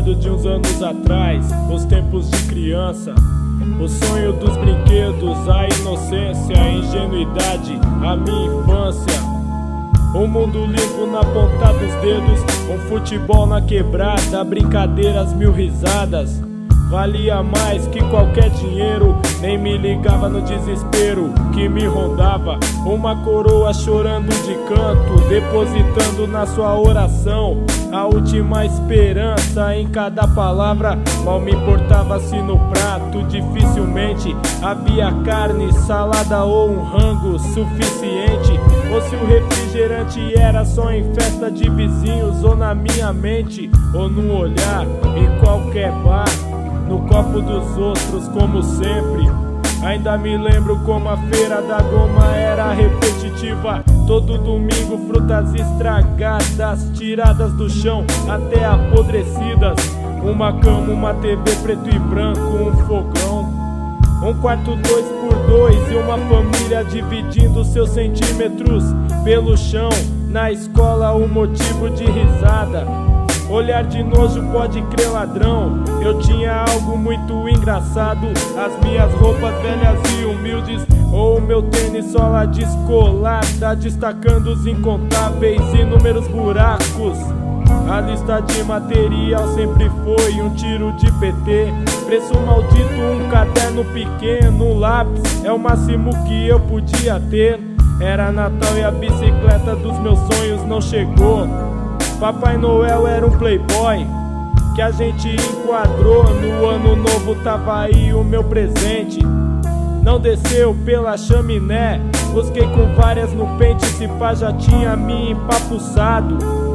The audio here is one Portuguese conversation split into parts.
lembrando de uns anos atrás, os tempos de criança, o sonho dos brinquedos, a inocência, a ingenuidade, a minha infância. Um mundo limpo na ponta dos dedos, um futebol na quebrada, brincadeiras, mil risadas. Valia mais que qualquer dinheiro, nem me ligava no desespero que me rondava. Uma coroa chorando de canto, depositando na sua oração a última esperança em cada palavra. Mal me importava se no prato dificilmente havia carne, salada ou um rango suficiente, ou se o refrigerante era só em festa de vizinhos, ou na minha mente, ou num olhar, em qualquer bar, no copo dos outros, como sempre. Ainda me lembro como a feira da goma era repetitiva. Todo domingo frutas estragadas, tiradas do chão até apodrecidas. Uma cama, uma TV preto e branco, um fogão, um quarto 2x2 e uma família dividindo seus centímetros pelo chão. Na escola um motivo de risada, olhar de nojo, pode crer ladrão. Eu tinha algo muito engraçado, as minhas roupas velhas e humildes, ou meu tênis sola descolada, destacando os incontáveis inúmeros buracos. A lista de material sempre foi um tiro de PT, preço maldito, um caderno pequeno, um lápis, é o máximo que eu podia ter. Era Natal e a bicicleta dos meus sonhos não chegou. Papai Noel era um playboy que a gente enquadrou. No ano novo tava aí o meu presente, não desceu pela chaminé. Busquei com várias no pente, se pá já tinha me empapuçado.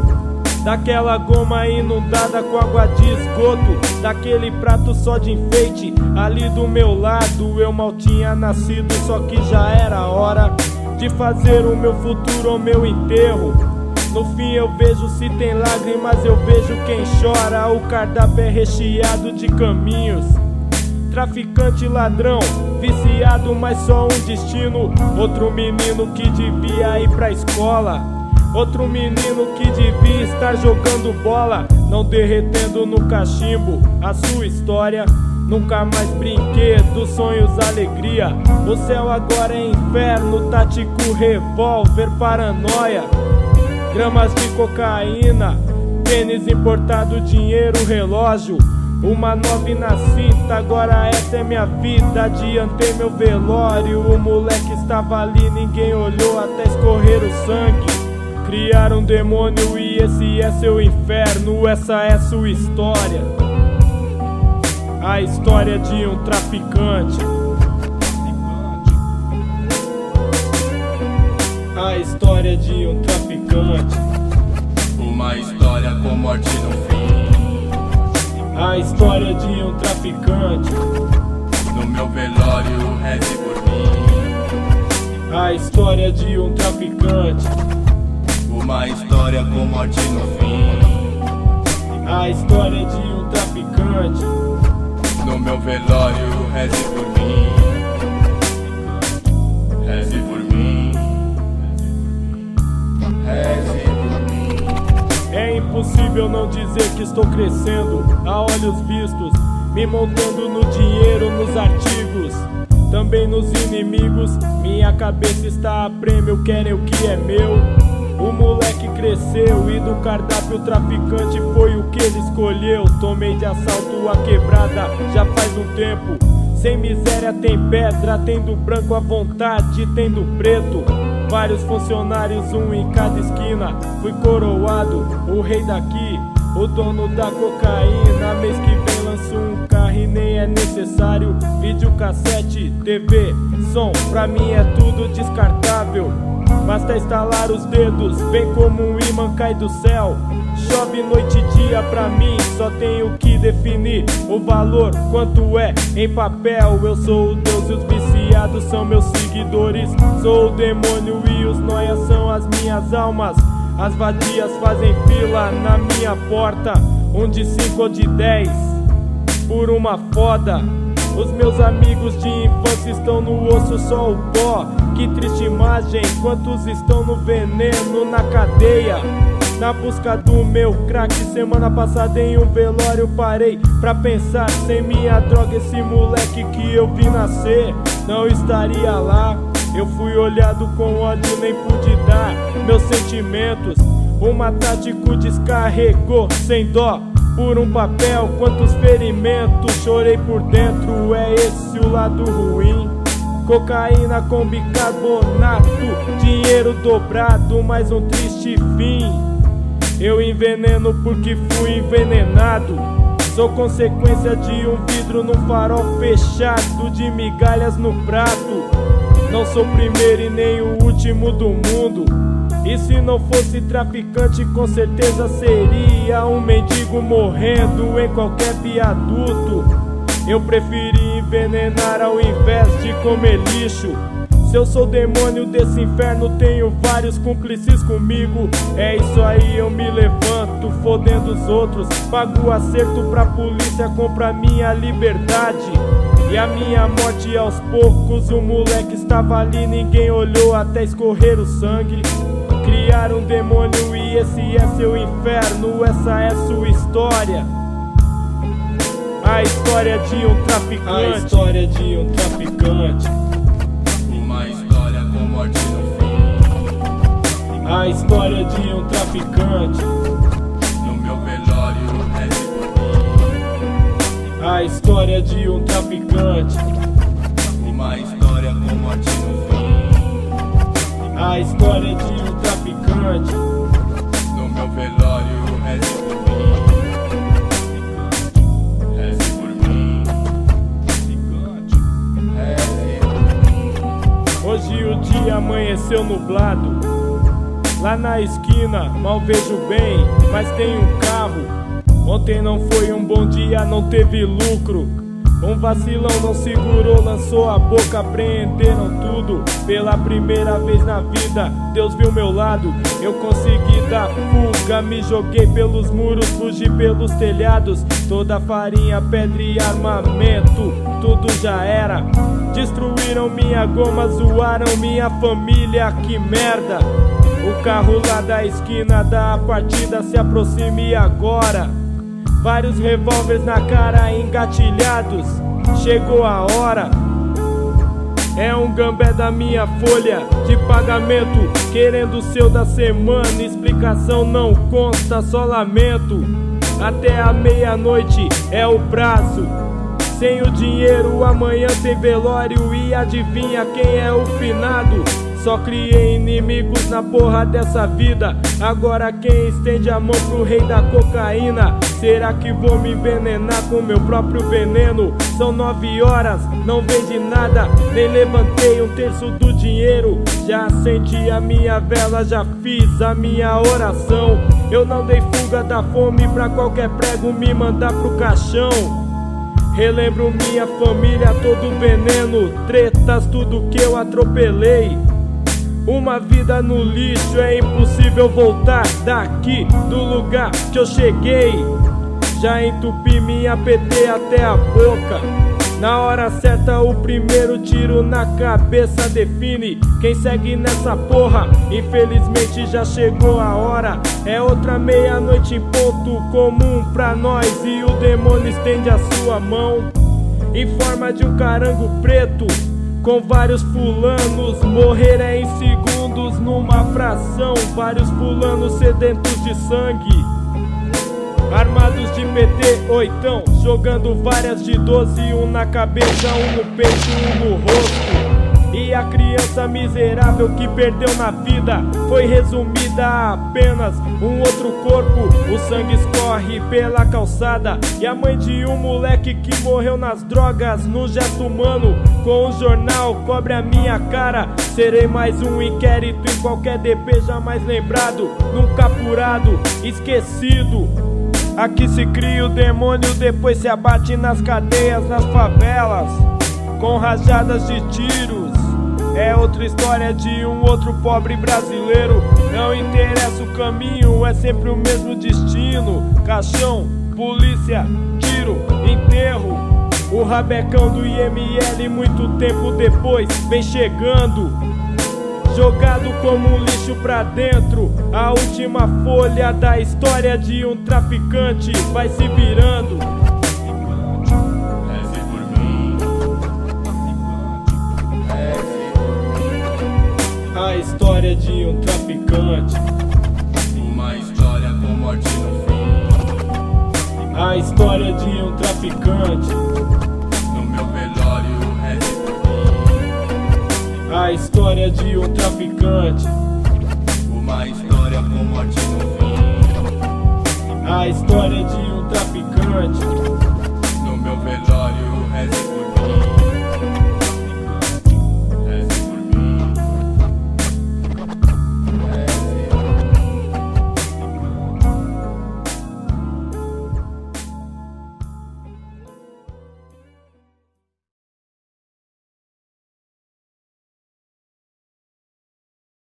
Daquela goma inundada com água de esgoto, daquele prato só de enfeite ali do meu lado. Eu mal tinha nascido, só que já era hora de fazer o meu futuro, o meu enterro. No fim eu vejo se tem lágrimas, eu vejo quem chora. O cardápio é recheado de caminhos, traficante, ladrão, viciado, mas só um destino. Outro menino que devia ir pra escola, outro menino que devia estar jogando bola, não derretendo no cachimbo a sua história. Nunca mais brinquedos, sonhos, alegria. O céu agora é inferno, tático, revólver, paranoia, gramas de cocaína, tênis importado, dinheiro, relógio, uma 9 na cinta. Agora essa é minha vida, adiantei meu velório. O moleque estava ali, ninguém olhou até escorrer o sangue. Criaram um demônio e esse é seu inferno, essa é sua história. A história de um traficante, a história de um traficante. Uma história com morte no fim. A história de um traficante. No meu velório reze por mim. A história de um traficante. Uma história com morte no fim. A história de um traficante. No meu velório reze por mim. Reze por mim. Reze por mim. É impossível não dizer que estou crescendo a olhos vistos, me montando no dinheiro, nos artigos, também nos inimigos. Minha cabeça está a prêmio, querem o que é meu. O moleque cresceu e do cardápio o traficante foi o que ele escolheu. Tomei de assalto a quebrada já faz um tempo. Sem miséria tem pedra, tem do branco à vontade, tem do preto. Vários funcionários, um em cada esquina. Fui coroado, o rei daqui, o dono da cocaína. Mês que vem lanço um carro e nem é necessário vídeo, cassete, TV, som. Pra mim é tudo descartável, basta estalar os dedos, vem como um imã, cai do céu. Chove noite e dia pra mim, só tenho que definir o valor, quanto é em papel. Eu sou o Deus e os viciados são meus seguidores. Sou o demônio e os noias são as minhas almas. As vadias fazem fila na minha porta, um de 5 ou de 10 por uma foda. Os meus amigos de infância estão no osso, só o pó. Que triste imagem, quantos estão no veneno, na cadeia, na busca do meu crack. Semana passada em um velório parei pra pensar, sem minha droga esse moleque que eu vi nascer não estaria lá. Eu fui olhado com ódio, nem pude dar meus sentimentos. O matático descarregou sem dó por um papel, quantos ferimentos chorei por dentro, é esse o lado ruim. Cocaína com bicarbonato, dinheiro dobrado, mais um triste fim. Eu enveneno porque fui envenenado, sou consequência de um vidro num farol fechado, de migalhas no prato. Não sou o primeiro e nem o último do mundo, e se não fosse traficante com certeza seria um mendigo morrendo em qualquer viaduto. Eu preferi envenenar ao invés de comer lixo. Se eu sou demônio desse inferno, tenho vários cúmplices comigo. É isso aí, eu me levanto, fodendo os outros. Pago acerto pra polícia, compra minha liberdade e a minha morte aos poucos. O moleque estava ali, ninguém olhou até escorrer o sangue. Criaram um demônio e esse é seu inferno, essa é sua história. A história de um traficante. A história de um traficante. Uma história com morte no fim. A história de um traficante. No meu velório, reze por mim. A história de um traficante. Uma história com morte no fim. A história de um traficante. No meu velório, reze por mim. Hoje o dia amanheceu nublado. Lá na esquina mal vejo bem, mas tem um carro. Ontem não foi um bom dia, não teve lucro. Um vacilão não segurou, lançou a boca, apreenderam tudo. Pela primeira vez na vida, Deus viu meu lado. Eu consegui dar fuga, me joguei pelos muros, fugi pelos telhados. Toda farinha, pedra e armamento, tudo já era. Destruíram minha goma, zoaram minha família, que merda. O carro lá da esquina da partida se aproxime agora. Vários revólveres na cara engatilhados, chegou a hora. É um gambé da minha folha de pagamento, querendo o seu da semana. Explicação não consta, só lamento. Até a meia-noite é o prazo. Sem o dinheiro amanhã tem velório, e adivinha quem é o finado? Só criei inimigos na porra dessa vida. Agora quem estende a mão pro rei da cocaína? Será que vou me envenenar com meu próprio veneno? São 9 horas, não vendi nada, nem levantei um terço do dinheiro. Já acendi a minha vela, já fiz a minha oração. Eu não dei fuga da fome pra qualquer prego me mandar pro caixão. Relembro minha família, todo veneno, tretas, tudo que eu atropelei. Uma vida no lixo, é impossível voltar daqui, do lugar que eu cheguei. Já entupi minha PT até a boca. Na hora certa o primeiro tiro na cabeça define quem segue nessa porra. Infelizmente já chegou a hora, é outra meia-noite em ponto comum pra nós. E o demônio estende a sua mão em forma de um carango preto, com vários fulanos. Morrer é em segundos, numa fração. Vários fulanos sedentos de sangue, armados de PT, oitão, jogando várias de 12, um na cabeça, um no peito, um no rosto. E a criança miserável que perdeu na vida foi resumida a apenas um outro corpo. O sangue escorre pela calçada, e a mãe de um moleque que morreu nas drogas, no gesto humano, com o jornal cobre a minha cara. Serei mais um inquérito em qualquer DP jamais lembrado, nunca apurado, esquecido. Aqui se cria o demônio, depois se abate nas cadeias, nas favelas, com rajadas de tiros. É outra história de um outro pobre brasileiro. Não interessa o caminho, é sempre o mesmo destino. Caixão, polícia, tiro, enterro. O rabecão do IML muito tempo depois vem chegando. jogado como um lixo pra dentro. A última folha da história de um traficante vai se virando. Reze por mim. Reze por mim. A história de um traficante. Uma história com morte no fim. A história de um traficante. No meu velório, reze por mim. A história de um traficante. Uma história com morte no fim. A história de um traficante.